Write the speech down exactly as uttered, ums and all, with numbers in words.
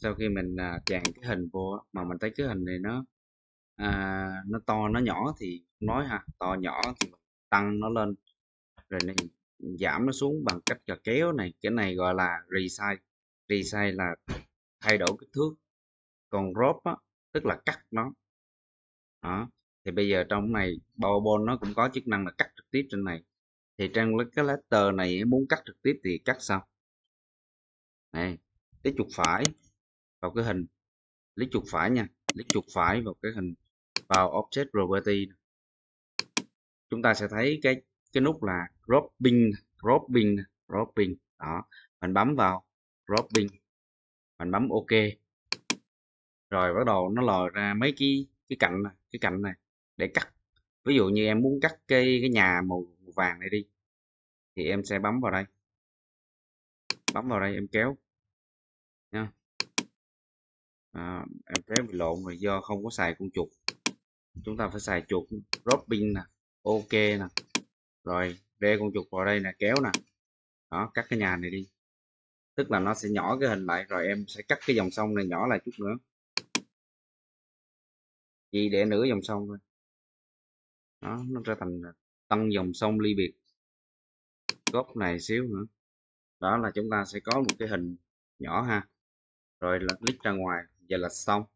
sau khi mình à, chèn cái hình vô á, mà mình thấy cái hình này nó à, nó to nó nhỏ thì nói ha, to nhỏ thì mình tăng nó lên, rồi này giảm nó xuống bằng cách là kéo này, cái này gọi là resize. Resize là thay đổi kích thước, còn crop á tức là cắt nó. Đó, thì bây giờ trong này PowerPoint nó cũng có chức năng là cắt trực tiếp trên này, thì trên cái letter này muốn cắt trực tiếp thì cắt sao này, lấy chuột phải vào cái hình, lấy chuột phải nha, lấy chuột phải vào cái hình, vào object property, chúng ta sẽ thấy cái cái nút là cropping, cropping, cropping. Đó, mình bấm vào cropping, mình bấm ok, rồi bắt đầu nó lòi ra mấy cái cái cạnh này, cái cạnh này để cắt. Ví dụ như em muốn cắt cái cái nhà màu, màu vàng này đi, thì em sẽ bấm vào đây, bấm vào đây em kéo nha. À, em kéo bị lộn rồi do không có xài con chuột, chúng ta phải xài chuột cropping nè, ok nè, rồi đe con chuột vào đây nè, kéo nè. Đó, cắt cái nhà này đi, tức là nó sẽ nhỏ cái hình lại, rồi em sẽ cắt cái dòng sông này nhỏ lại chút nữa, chỉ để nửa dòng sông thôi. Đó, nó trở thành tăng dòng sông ly biệt, góc này xíu nữa. Đó là chúng ta sẽ có một cái hình nhỏ ha, rồi là click ra ngoài, vậy là xong.